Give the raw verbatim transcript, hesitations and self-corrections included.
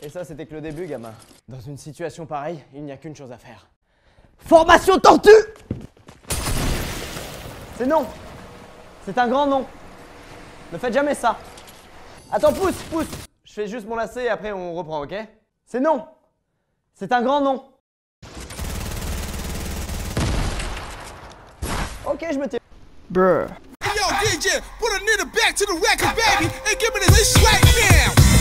Et ça, c'était que le début, gamin. Dans une situation pareille, il n'y a qu'une chose à faire. Formation tortue! C'est non. C'est un grand non. Ne faites jamais ça. Attends, pousse, pousse. Je fais juste mon lacet et après on reprend, ok? C'est non. C'est un grand non. Ok, je me tire. Bruh. Yo, D J, put a nigga back to the record, baby, and give me this right now.